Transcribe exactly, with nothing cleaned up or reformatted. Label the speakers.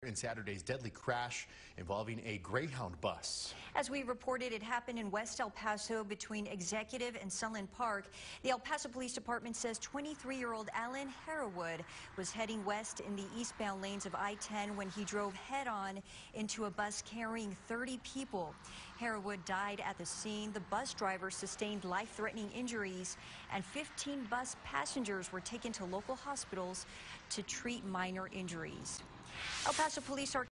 Speaker 1: In Saturday's deadly crash involving a Greyhound bus.
Speaker 2: As we reported, it happened in West El Paso between Executive and Sunland Park. The El Paso Police Department says twenty-three-year-old Alan Harrowwood was heading west in the eastbound lanes of I ten when he drove head-on into a bus carrying thirty people. Harrowwood died at the scene. The bus driver sustained life-threatening injuries, and fifteen bus passengers were taken to local hospitals to treat minor injuries. El Paso police are